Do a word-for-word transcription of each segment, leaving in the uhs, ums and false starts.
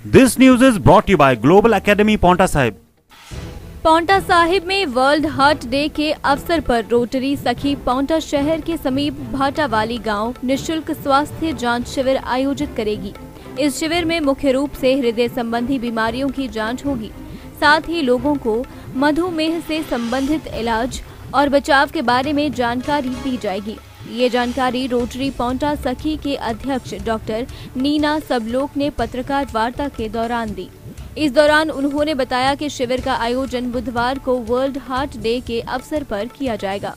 This news is brought to you by Global Academy Paonta Sahib. Paonta Sahib में world heart day के अवसर पर rotary सखी पांवटा शहर के समीप भाटावाली गांव निशुल्क स्वास्थ्य जांच शिविर आयोजित करेगी। इस शिविर में मुख्य रूप से हृदय संबंधी बीमारियों की जांच होगी। साथ ही लोगों को मधुमेह से संबंधित इलाज और बचाव के बारे में जानकारी दी जाएगी। ये जानकारी रोटरी पांवटा सखी के अध्यक्ष डॉक्टर नीना सबलोक ने पत्रकार वार्ता के दौरान दी। इस दौरान उन्होंने बताया कि शिविर का आयोजन बुधवार को वर्ल्ड हार्ट डे के अवसर पर किया जाएगा।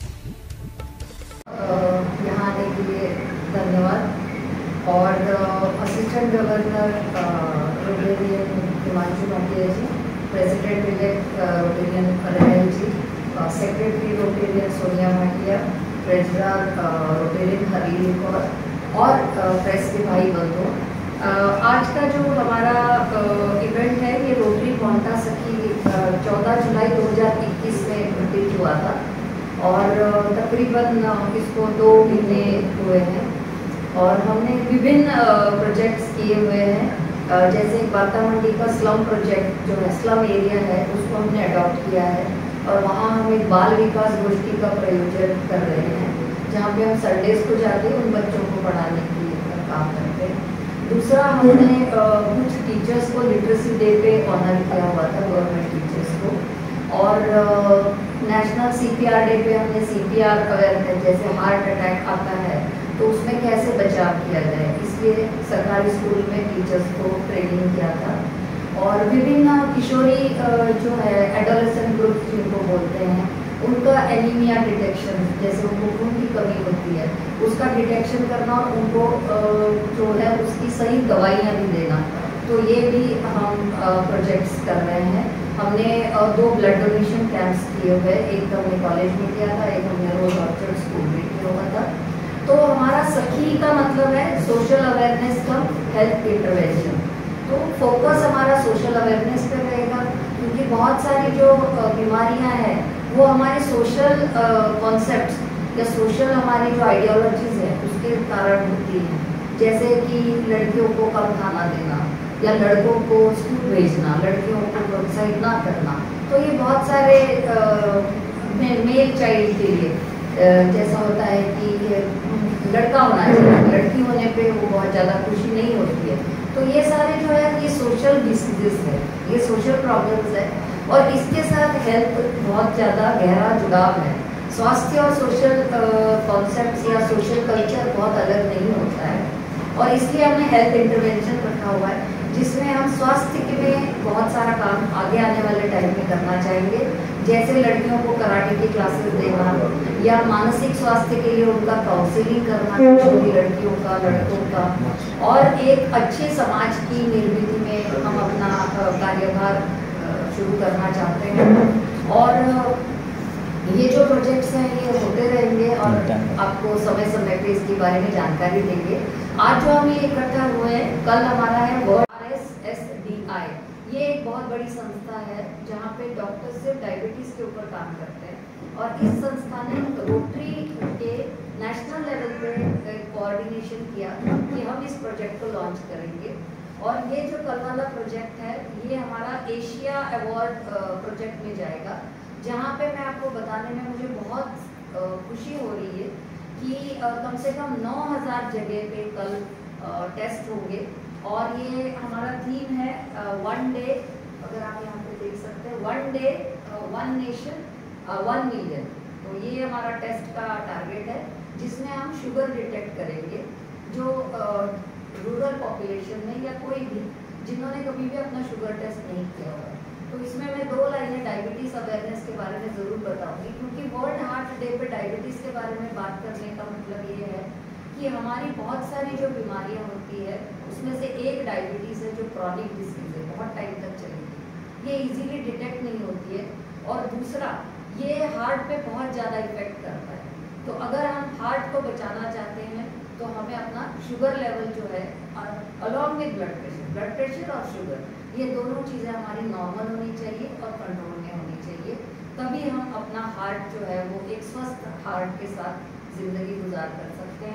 यहाँ आने के लिए धन्यवाद। और assistant governor Rotarian Himanshu Bhatia ji, president elect Rotarian Anil ji, secretary Rotarian Sonia Bhatia, treasurer Rotarian Hareel Kaur और प्रेस के भाई बंधु। आज का जो हमारा इवेंट है ये रोटरी पांवटा सखी चौदह जुलाई दो हज़ार इक्कीस में घटित हुआ था और तकरीबन इसको दो महीने हुए हैं और हमने विभिन्न प्रोजेक्ट्स किए हुए हैं। जैसे बाता मंडी का स्लम प्रोजेक्ट जो है, स्लम एरिया है, उसको हमने अडॉप्ट किया है और वहाँ हम एक बाल विकास गोष्ठी का प्रयोजन कर रहे हैं जहाँ पे हम संडेज को जाके उन बच्चों को पढ़ाने के लिए काम करते हैं। दूसरा, हमने कुछ टीचर्स को लिटरेसी डे पे ऑनर किया हुआ था, गवर्नमेंट टीचर्स को। और नेशनल सीपीआर डे पे हमने सीपीआर अवेयरनेस, जैसे हार्ट अटैक आता है तो उसमें कैसे बचाव किया जाए, इसलिए सरकारी स्कूल में टीचर्स को ट्रेनिंग किया था। और विभिन्न किशोरी जो है एडोलेसेंट ग्रुप जिनको बोलते हैं, उनका एनीमिया डिटेक्शन, जैसे उनको खून की कमी होती है उसका डिटेक्शन करना और उनको जो है उसकी सही दवाइयाँ भी देना, तो ये भी हम प्रोजेक्ट्स कर रहे हैं। हमने दो ब्लड डोनेशन कैंप्स किए हुए, एक तो हमने कॉलेज में किया था, एक हमने रोज ऑर्चर्ड स्कूल में किया हुआ था। तो हमारा सखी का मतलब है social awareness cum health intervention, तो फोकस हमारा सोशल अवेयरनेस पर रहेगा क्योंकि बहुत सारी जो बीमारियां हैं वो हमारे सोशल कॉन्सेप्ट्स या सोशल हमारी जो आइडियोलॉजीज हैं उसके कारण होती हैं। जैसे कि लड़कियों को कम खाना देना या लड़कों को स्कूल भेजना, लड़कियों को प्रोत्साहित ना करना, तो ये बहुत सारे मेल चाइल्ड के लिए जैसा होता है कि लड़का होना चाहिए, लड़की होने पे वो बहुत ज़्यादा खुशी नहीं होती है। तो ये सारे जो है ये सोशल डिसीजेस है, ये सोशल प्रॉब्लम्स है और इसके साथ हेल्थ बहुत ज़्यादा गहरा जुड़ाव है। स्वास्थ्य और सोशल कॉन्सेप्ट्स या सोशल कल्चर बहुत अलग नहीं होता है और इसलिए हमने हेल्थ इंटरवेंशन रखा हुआ है जिसमें हम स्वास्थ्य के में बहुत सारा काम आगे आने वाले टाइम में करना चाहेंगे। जैसे लड़कियों को कराटे की क्लासेस देना या मानसिक स्वास्थ्य के लिए उनका काउंसलिंग करना, छोटी लड़कियों का, लड़कों का, और एक अच्छे समाज की निर्मिति में हम अपना कार्यभार शुरू करना चाहते हैं। और ये जो प्रोजेक्ट्स हैं ये होते रहेंगे और आपको समय समय पे इसके बारे में जानकारी देंगे। आज जो हम ये इकट्ठा हुए हैं, कल हमारा है world R S S D I, ये एक बहुत बड़ी संस्था है जहाँ पे डॉक्टर सिर्फ डायबिटीज के ऊपर काम करते हैं और इस संस्था ने रोटरी के नेशनल लेवल पे कोऑर्डिनेशन किया कि हम इस प्रोजेक्ट को लॉन्च करेंगे। और ये जो कल वाला प्रोजेक्ट है ये हमारा एशिया अवार्ड प्रोजेक्ट में जाएगा, जहाँ पे मैं आपको बताने में मुझे बहुत खुशी हो रही है कि कम से कम नौ हज़ार जगह पे कल टेस्ट होंगे और ये हमारा थीम है वन डे, अगर आप यहाँ पे देख सकते हैं, one day one nation one million. तो ये हमारा टेस्ट का टारगेट है जिसमें हम शुगर डिटेक्ट करेंगे जो रूरल पॉपुलेशन में या कोई भी जिन्होंने कभी भी अपना शुगर टेस्ट नहीं किया हुआ। तो इसमें मैं दो लाइनें डायबिटीज़ अवेयरनेस के बारे में ज़रूर बताऊंगी क्योंकि वर्ल्ड हार्ट डे पे डायबिटीज़ के बारे में बात करने का मतलब ये है कि हमारी बहुत सारी जो बीमारियां होती है उसमें से एक डायबिटीज़ है जो क्रॉनिक डिसीज है, बहुत टाइम तक चलेगी, ये इजीली डिटेक्ट नहीं होती है। और दूसरा, ये हार्ट पे बहुत ज़्यादा इफेक्ट करता है। तो अगर हम हार्ट को बचाना चाहते हैं तो हमें अपना शुगर लेवल जो है along with blood pressure, blood pressure और शुगर, ये दोनों चीज़ें हमारी नॉर्मल होनी चाहिए और कंट्रोल में होनी चाहिए, तभी हम अपना हार्ट जो है वो एक स्वस्थ हार्ट के साथ ज़िंदगी गुजार कर सकते हैं।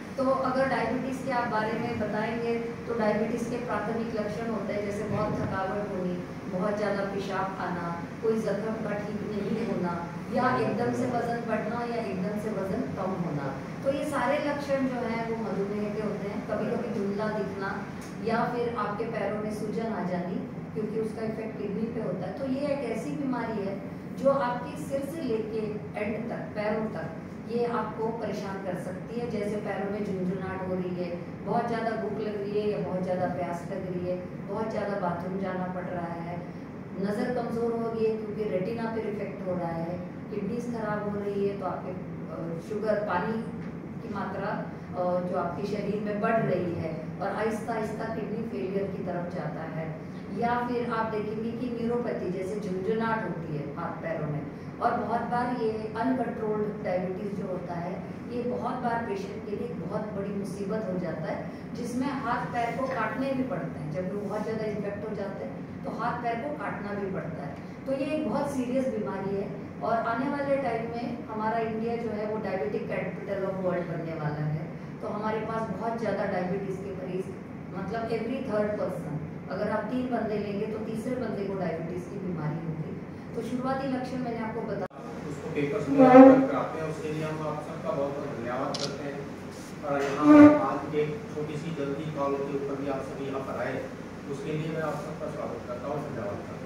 तो अगर डायबिटीज़ के आप बारे में बताएंगे तो डायबिटीज़ के प्राथमिक लक्षण होते हैं, जैसे बहुत थकावट होनी, बहुत ज़्यादा पेशाब आना, कोई जख्म का ठीक नहीं होना, या एकदम से वज़न बढ़ना या एकदम से वज़न कम होना। तो ये सारे लक्षण जो हैं वो मधुमेह के होते हैं। कभी कभी धुंधला दिखना या फिर आपके पैरों में सूजन आ जानी, क्योंकि उसका इफेक्ट किडनी पे होता है। तो ये एक ऐसी बीमारी है जो आपके सिर से लेके एंड तक, पैरों तक, ये आपको परेशान कर सकती है। जैसे पैरों में झुंझुनाहट हो रही है, बहुत ज़्यादा भूख लग रही है या बहुत ज़्यादा प्यास लग रही है, बहुत ज़्यादा बाथरूम जाना पड़ रहा है, नज़र कमज़ोर हो गई है क्योंकि रेटिना पर इफेक्ट हो रहा है, किडनीज खराब हो रही है तो आपके शुगर, पानी की मात्रा जो आपके शरीर में बढ़ रही है और आहिस्ता आहिस्ता किडनी फेलियर की तरफ जाता है। या फिर आप देखेंगे कि न्यूरोपैथी, जैसे झुंझुनाहट होती है हाथ पैरों में, और बहुत बार ये अनकंट्रोल्ड डायबिटीज़ जो होता है, ये बहुत बार पेशेंट के लिए बहुत बड़ी मुसीबत हो जाता है, जिसमें हाथ पैर को काटने भी पड़ते हैं। जब वो बहुत ज़्यादा इन्फेक्ट हो जाते हैं तो हाथ पैर को काटना भी पड़ता है। तो ये एक बहुत सीरियस बीमारी है और आने वाले टाइम में हमारा इंडिया जो है वो डायबिटिक कैपिटल ऑफ वर्ल्ड बनने वाला है। तो हमारे पास बहुत ज़्यादा डायबिटीज़ के मरीज, मतलब एवरी थर्ड पर्सन, अगर आप तीन बंदे लेंगे तो तीसरे बंदे को डायबिटीज़ की बीमारी होगी। तो शुरुआती लक्षण मैंने आपको बता उसको पेपर्स में कराते हैं, उसके लिए हम आप सबका बहुत बहुत धन्यवाद करते हैं। और यहाँ आज एक छोटी सी जल्दी कॉल के ऊपर भी आप सभी यहाँ पर आए, उसके लिए मैं आप सबका स्वागत करता हूँ, धन्यवाद करता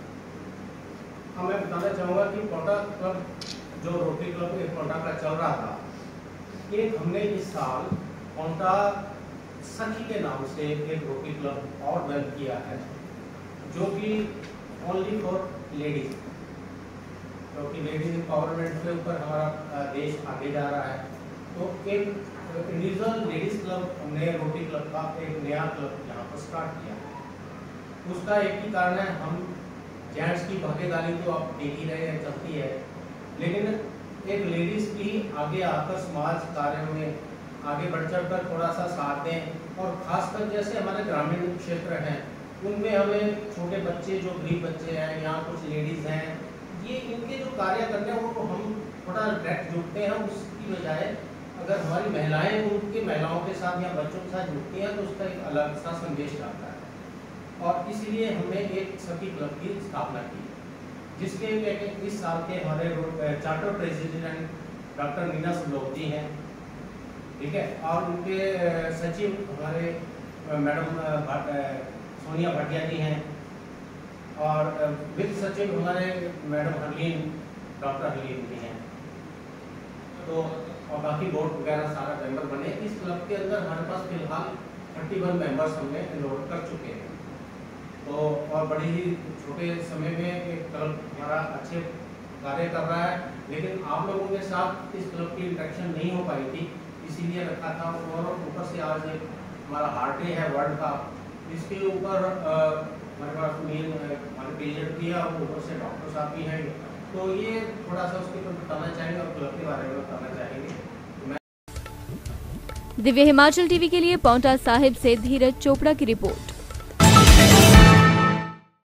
हूँ। हाँ, मैं बताना चाहूँगा कि पोंटा क्लब, जो रोटरी क्लब एक पोंटा का चल रहा था, एक हमने इस साल पोंटा सखी के नाम से एक रोटरी क्लब और डेवलप किया है, जो कि ओनली फॉर लेडीज, क्योंकि लेडीज एम्पावरमेंट के ऊपर हमारा देश आगे जा रहा है। तो एक इंडिविजुअल लेडीज क्लब हमने रोटरी क्लब का एक नया क्लब यहाँ पर स्टार्ट किया। उसका एक ही कारण है, हम जेंट्स की भागीदारी तो आप देख ही रहे हैं, चलती है, लेकिन एक लेडीज भी आगे आकर समाज कार्यों में आगे बढ़ चढ़ कर थोड़ा सा साथ दें। और खासकर जैसे हमारे ग्रामीण क्षेत्र हैं, उनमें हमें छोटे बच्चे, जो गरीब बच्चे हैं, यहाँ कुछ लेडीज़ हैं, ये इनके जो कार्य करते हैं वो हम थोड़ा डायरेक्ट जुड़ते हैं। उसकी बजाय अगर हमारी महिलाएं उनके महिलाओं के साथ या बच्चों के साथ जुड़ती हैं तो उसका एक अलग सा संदेश आता है। और इसलिए हमने एक सखी क्लब की स्थापना की, जिसके इस साल के हमारे charter president doctor Meena Sulok ji हैं, ठीक है, और उनके सचिव हमारे मैडम सोनिया भाटिया जी हैं, और वित्त सचिव हमारे मैडम हरलीन, डॉक्टर हरलीन जी हैं। तो और बाकी बोर्ड वगैरह सारा मेंबर बने। इस क्लब के अंदर हमारे पास फिलहाल इकतीस मेंबर्स हमने एनरोल कर चुके हैं। तो और बड़ी ही छोटे समय में एक क्लब हमारा अच्छे कार्य कर रहा है, लेकिन आप लोगों के साथ इस क्लब की इंटरेक्शन नहीं हो पाई थी, इसीलिए रखा था। और ऊपर से आज हमारा हार्ट डे है वर्ल्ड का, इसके ऊपर हमारे पास मेन हमारे पेशेंट भी है और ऊपर से डॉक्टर साहब भी हैं, तो ये थोड़ा सा उसके ऊपर बताना चाहेंगे और क्लब के बारे में बताना चाहेंगे। दिव्य हिमाचल टीवी के लिए पांवटा साहिब से धीरज चोपड़ा की रिपोर्ट।